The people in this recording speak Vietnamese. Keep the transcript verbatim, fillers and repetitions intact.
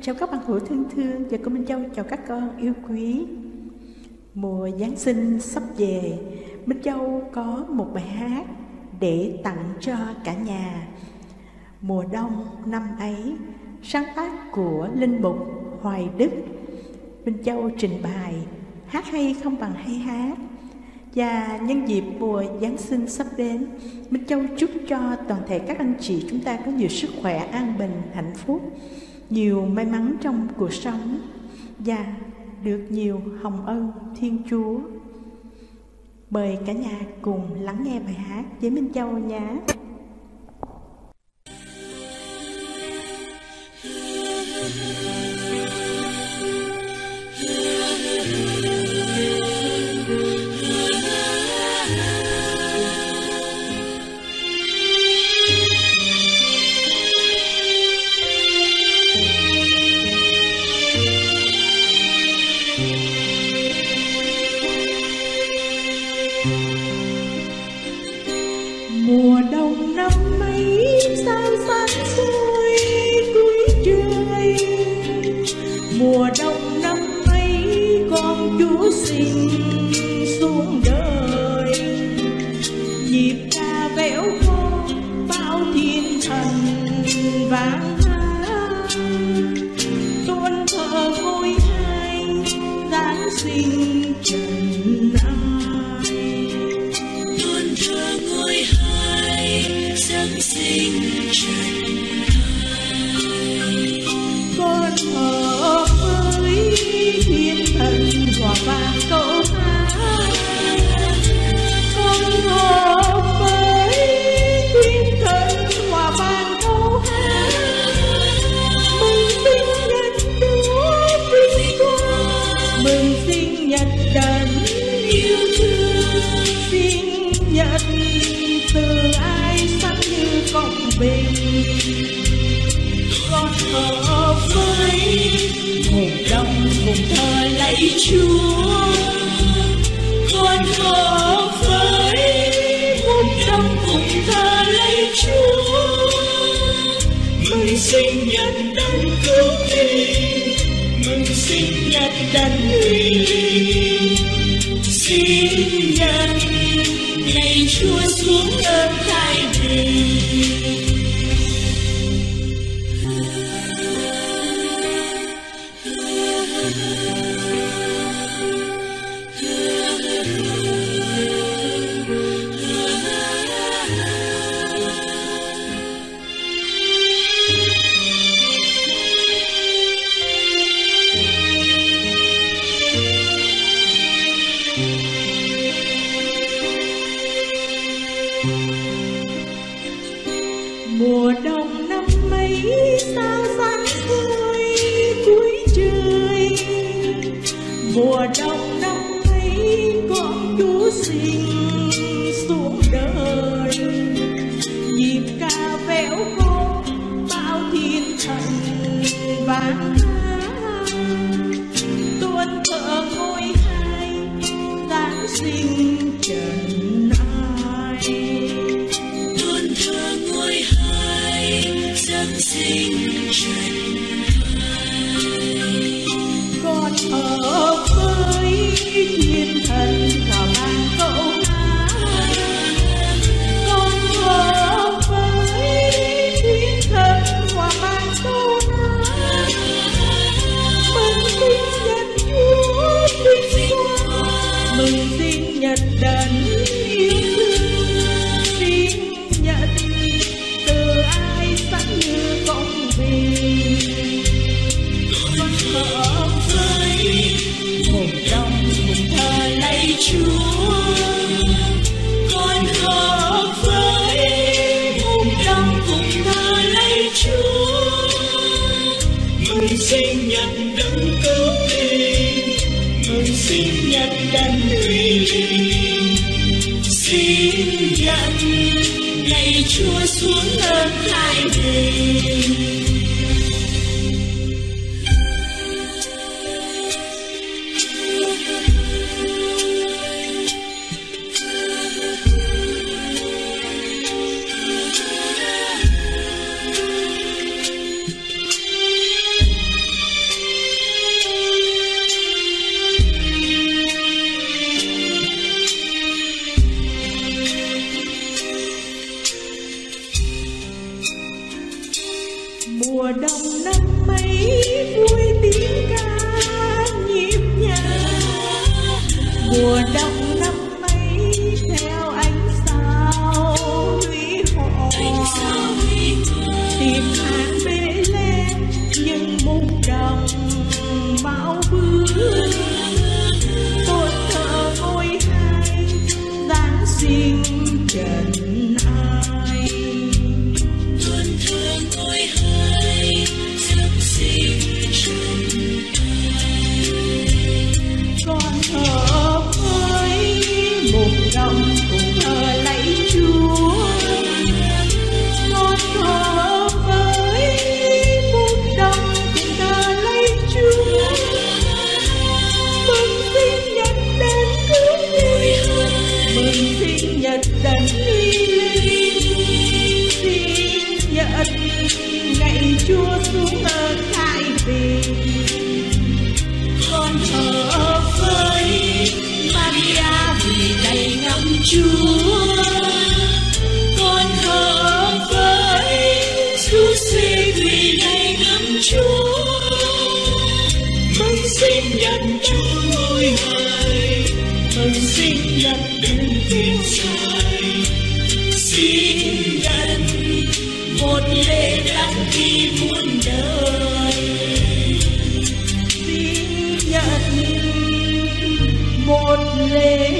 Chào các bạn hữu thân thương và cô Minh Châu chào các con yêu quý. Mùa Giáng sinh sắp về, Minh Châu có một bài hát để tặng cho cả nhà. Mùa đông năm ấy, sáng tác của Linh Mục Hoài Đức. Minh Châu trình bày hát hay không bằng hay hát. Và nhân dịp mùa Giáng sinh sắp đến, Minh Châu chúc cho toàn thể các anh chị chúng ta có nhiều sức khỏe, an bình, hạnh phúc, nhiều may mắn trong cuộc sống và được nhiều hồng ân Thiên Chúa. Mời cả nhà cùng lắng nghe bài hát với Minh Châu nhé. Mùa đông năm ấy sao xanh xuôi cuối trời, mùa đông năm ấy con Chúa sinh xuống đời. Nhịp ca véo von bao thiên thần vang hát, tôn thờ ngôi hai Giáng sinh trần ai. Tôn thờ ngôi hai Giáng sinh trần ai. Con hợp với thiên thần hòa vang câu hát, con hợp với thiên thần hòa vang câu hát. Mừng sinh nhật Chúa Kitô, mừng sinh nhật Đấng yêu thương. Sinh nhật từ ai sáng như công bình, con hợp với hồn đông cùng thờ lạy Chúa. Con hợp với hồn đông cùng thờ lạy Chúa. Mừng sinh nhật Đấng cứu thế, mừng sinh nhật Đấng uy linh. Sinh nhật ngày Chúa xuống ơn khai bình. Mùa đông năm ấy sao xanh xuôi cuối trời, mùa đông năm ấy con Chúa sinh xuống đời. Nhịp ca véo von bao thiên thần vang hát, tôn thờ ngôi hai Giáng sinh trần ai. Tôn thờ ngôi hai Giáng sinh trần ai. Con hợp với thiên thần hòa vang câu hát, con hợp với thiên thần hòa vang câu hát. Mừng sinh nhật Chúa Kitô, mừng sinh nhật Đấng yêu thương. Sinh nhật từ ai sáng như công bình, con hợp với hồn đông cùng thờ lạy Chúa. Con hợp với hồn đông cùng thờ lạy Chúa. Mừng sinh nhật Đấng cứu thế, mừng sinh nhật Đấng uy linh. Sinh nhật ngày Chúa xuống ơn khai bình. Mùa đông năm ấy theo ánh sao huy hoàng, tìm hàng bể lên những mùng đồng bão bướm. Tôi thở ngôi hai Giáng sinh trần ai, tuần thơ ngôi hai Giáng sinh trần ai. con thở với mùng đồng cùng thờ lạy Chúa. Con thở với mùng đồng cùng thờ lạy Chúa. Mừng sinh nhật đấng cứu thế, mừng sinh nhật đấng hy linh, sinh nhật ngày Chúa xuống ở Thái Bình. Con thở với Maria vì đầy ngắm Chúa. Con thở với Giuse vì đầy ngắm Chúa. Mừng sinh nhật Chúa ngôi hai, mừng sinh nhật Đức Thiên Sai. Sinh nhật một lễ đăng ký muôn đời. Sinh nhật một lễ